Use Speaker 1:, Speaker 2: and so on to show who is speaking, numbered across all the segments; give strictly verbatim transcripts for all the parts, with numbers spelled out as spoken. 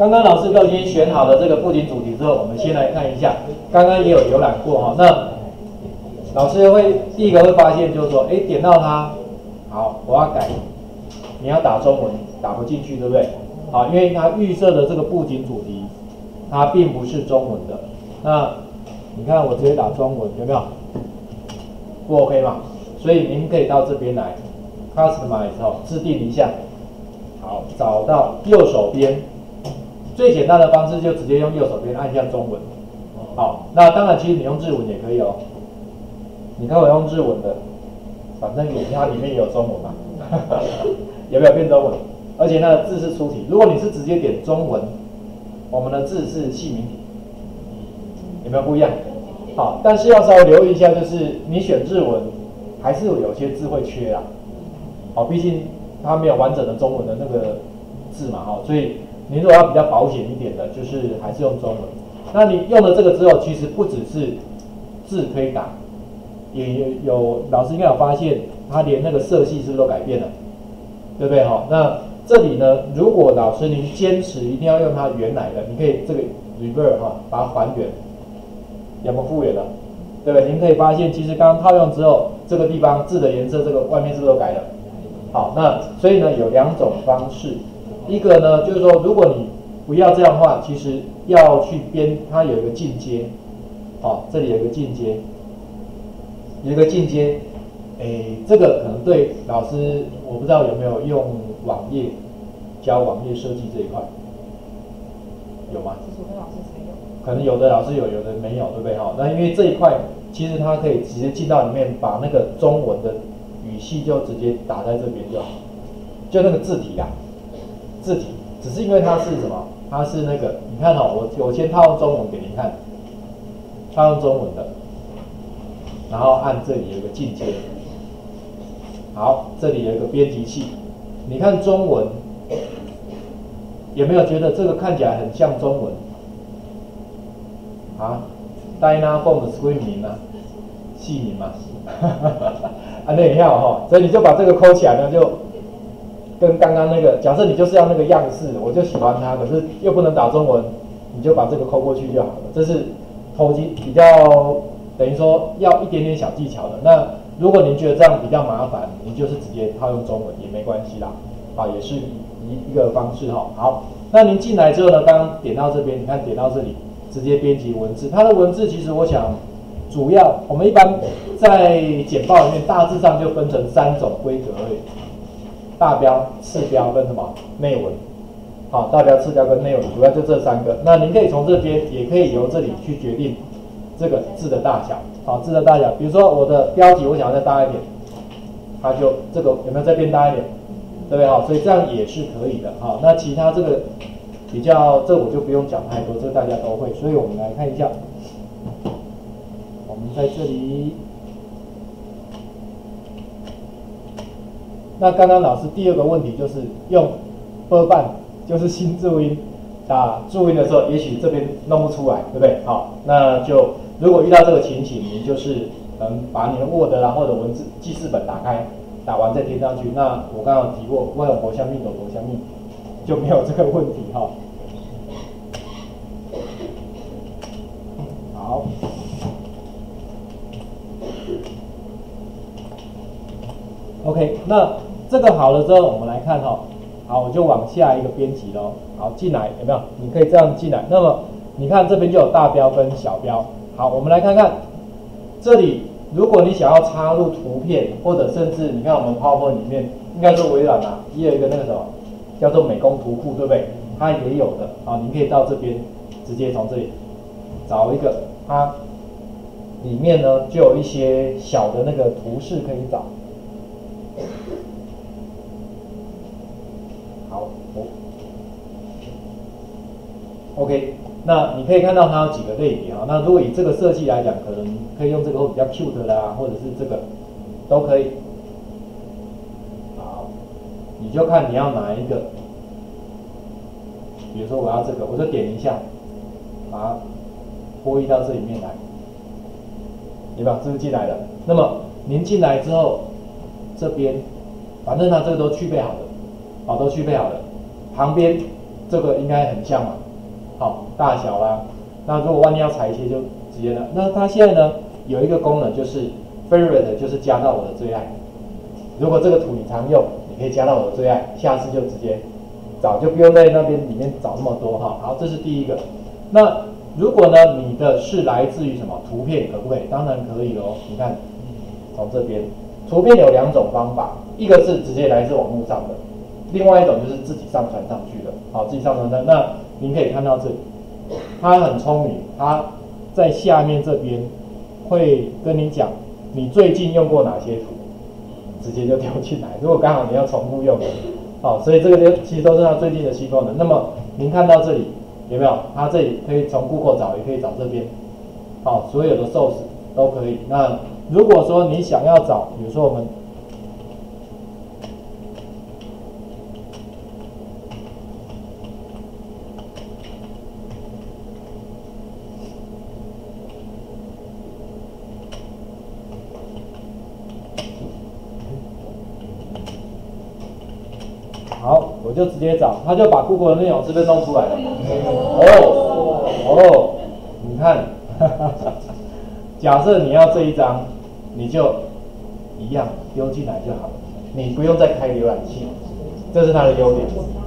Speaker 1: 刚刚老师都已经选好了这个布景主题之后，我们先来看一下，刚刚也有浏览过哈。那老师会第一个会发现就是说，哎，点到它，好，我要改，你要打中文，打不进去，对不对？好，因为它预设的这个布景主题，它并不是中文的。那你看我直接打中文，有没有？不 OK 嘛？所以您可以到这边来 ，Customize 后制定一下，好，找到右手边。最简单的方式就直接用右手边按下中文，好，那当然其实你用日文也可以哦。你看我用日文的，反正它里面也有中文嘛，有没有变中文？而且它的字是粗体。如果你是直接点中文，我们的字是细明体，有没有不一样？好，但是要稍微留意一下，就是你选日文，还是有些字会缺啊。好，毕竟它没有完整的中文的那个字嘛，哈，所以。你如果要比较保险一点的，就是还是用中文。那你用了这个之后，其实不只是字可以打，也有有老师应该有发现，它连那个色系是不是都改变了，对不对哈？那这里呢，如果老师您坚持一定要用它原来的，你可以这个 revert 哈，把它还原，有没有复原了？对不对？您可以发现，其实刚刚套用之后，这个地方字的颜色，这个外面是不是都改了？好，那所以呢，有两种方式。一个呢，就是说，如果你不要这样的话，其实要去编，它有一个进阶，哦，这里有一个进阶，有一个进阶，诶，这个可能对老师，我不知道有没有用网页教网页设计这一块，有吗？
Speaker 2: 其实我跟老师才有，
Speaker 1: 可能有的老师有，有的没有，对不对？哈，那因为这一块其实它可以直接进到里面，把那个中文的语系就直接打在这边就好，就那个字体啊。字体只是因为它是什么？它是那个，你看哦，我我先套用中文给您看，套用中文的，然后按这里有一个进阶，好，这里有一个编辑器，你看中文有没有觉得这个看起来很像中文？啊 ，Dynaphone 的 Screen 名啊，细名嘛，啊，那一样哈，所以你就把这个抠起来呢，就。跟刚刚那个，假设你就是要那个样式，我就喜欢它，可是又不能打中文，你就把这个抠过去就好了。这是投机比较等于说要一点点小技巧的。那如果您觉得这样比较麻烦，你就是直接套用中文也没关系啦，啊，也是一一个方式哈。好，那您进来之后呢，刚刚点到这边，你看点到这里，直接编辑文字。它的文字其实我想，主要我们一般在简报里面大致上就分成三种规格而已。大标、次标跟什么内文？好，大标、次标跟内文，主要就这三个。那您可以从这边，也可以由这里去决定这个字的大小。好，字的大小，比如说我的标题我想要再大一点，它就这个有没有再变大一点？对不对？好，所以这样也是可以的。好，那其他这个比较，这我就不用讲太多，这个大家都会。所以我们来看一下，我们在这里。那刚刚老师第二个问题就是用波半，就是新注音打注音的时候，也许这边弄不出来，对不对？好，那就如果遇到这个情形，你就是嗯把你的 Word 啦或者文字记事本打开，打完再填上去。那我刚刚有提过，我有国香蜜，有国香蜜，就没有这个问题哈。好。OK， 那这个好了之后，我们来看哈、哦，好，我就往下一个编辑喽。好，进来有没有？你可以这样进来。那么你看这边就有大标跟小标。好，我们来看看这里，如果你想要插入图片，或者甚至你看我们 PowerPoint 里面，应该说微软啊，也有一个那个什么叫做美工图库，对不对？它也有的啊，你可以到这边直接从这里找一个，它里面呢就有一些小的那个图示可以找。好，哦 ，OK， 那你可以看到它有几个类别啊。那如果以这个设计来讲，可能可以用这个比较 cute 的啦，或者是这个都可以。好，你就看你要哪一个。比如说我要这个，我就点一下，把它拖移到这里面来，有没有？是不是进来了？那么您进来之后，这边反正它这个都具备好的，好，都具备好了。旁边这个应该很像嘛，好，大小啦。那如果万一要裁切，就直接的。那它现在呢有一个功能就是 favorite， 就是加到我的最爱。如果这个图你常用，你可以加到我的最爱，下次就直接找，就不用在那边里面找那么多哈。好，这是第一个。那如果呢你的是来自于什么图片，可不可以？当然可以哦。你看，从这边，图片有两种方法，一个是直接来自网络上的，另外一种就是自己上传上去的。好，自己上传上，那您可以看到这里，它很聪明，它在下面这边会跟你讲你最近用过哪些图。直接就丢进来。如果刚好你要重复用的，好，所以这个就其实都是它最近的新功能。那么您看到这里有没有？它这里可以从 Google 找，也可以找这边，好，所有的 source 都可以。那如果说你想要找，比如说我们好，我就直接找，他就把 Google 的内容是不是弄出来了？哦哦，你看，哈哈哈，假设你要这一张，你就一样丢进来就好了，你不用再开浏览器，这是它的优点。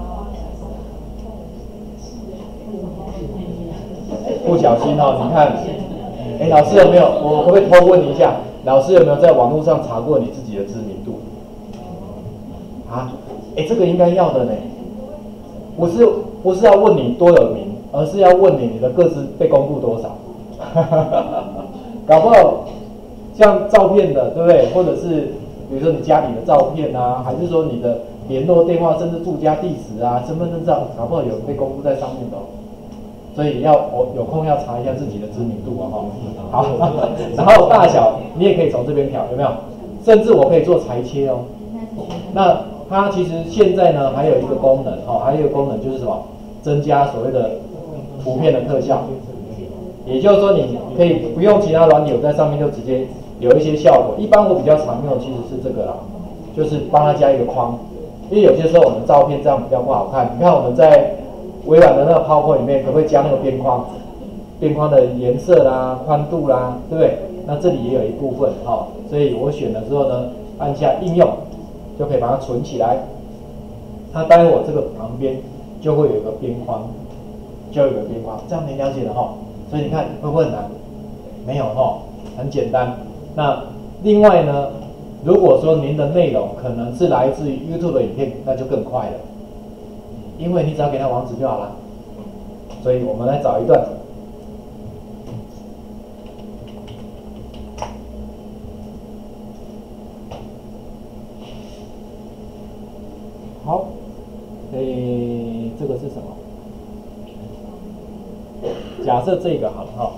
Speaker 1: 不小心哦，你看，哎，老师有没有？我可不可以偷问一下，老师有没有在网络上查过你自己的知名度？啊？哎，这个应该要的呢，不是不是要问你多有名，而是要问你你的个资被公布多少，搞不好像照片的，对不对？或者是比如说你家里的照片啊，还是说你的联络电话，甚至住家地址啊、身份证上，搞不好有被公布在上面的哦。所以要我有空要查一下自己的知名度哦，好，然后大小你也可以从这边调，有没有？甚至我可以做裁切哦，那。它其实现在呢还有一个功能哦，还有一个功能就是什么？增加所谓的图片的特效，也就是说你可以不用其他软体，我在上面就直接有一些效果。一般我比较常用的其实是这个啦，就是帮它加一个框，因为有些时候我们照片这样比较不好看。你看我们在微软的那个 PowerPoint 里面，可不可以加那个边框？边框的颜色啦、宽度啦，对不对？那这里也有一部分哦，所以我选了之后呢，按下应用。就可以把它存起来，它待会我这个旁边就会有一个边框，就有一个边框，这样你了解了哈。所以你看会不会很难？没有哈，很简单。那另外呢，如果说您的内容可能是来自于 YouTube 的影片，那就更快了，因为你只要给它网址就好了。所以我们来找一段。好，诶，这个是什么？假设这个好了哈。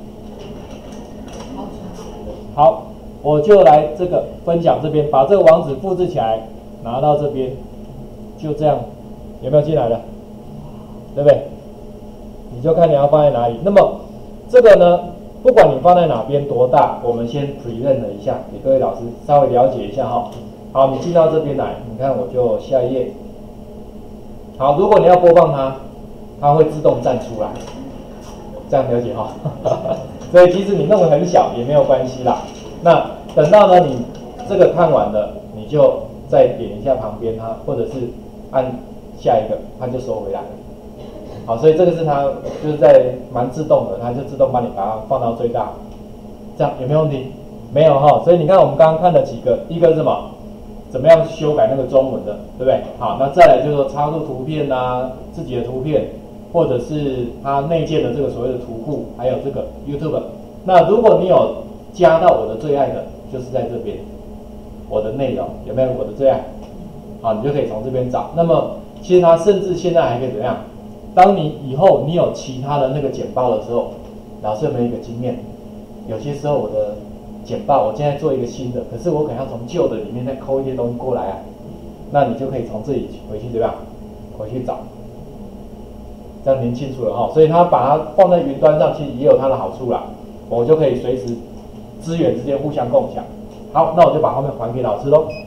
Speaker 1: 好，我就来这个分享这边，把这个网址复制起来，拿到这边，就这样，有没有进来了？对不对？你就看你要放在哪里。那么这个呢，不管你放在哪边多大，我们先 present 一下，给各位老师稍微了解一下哈。好，你进到这边来，你看我就下一页。好，如果你要播放它，它会自动站出来，这样了解哈。所以其实你弄得很小也没有关系啦。那等到呢你这个看完了，你就再点一下旁边它，或者是按下一个，它就收回来了。好，所以这个是它就是在蛮自动的，它就自动帮你把它放到最大。这样有没有问题？没有哈。所以你看我们刚刚看了几个，一个是什么？怎么样修改那个中文的，对不对？好，那再来就是说插入图片啊，自己的图片，或者是它内建的这个所谓的图库，还有这个 YouTube。那如果你有加到我的最爱的，就是在这边，我的内容有没有我的最爱？好，你就可以从这边找。那么其实它甚至现在还可以怎么样？当你以后你有其他的那个简报的时候，老师有没有一个经验？有些时候我的简报，我现在做一个新的，可是我可能要从旧的里面再抠一些东西过来啊，那你就可以从这里回去怎么样？回去找，这样您清楚了哈。所以它把它放在云端上，其实也有它的好处啦，我就可以随时资源之间互相共享。好，那我就把后面还给老师喽。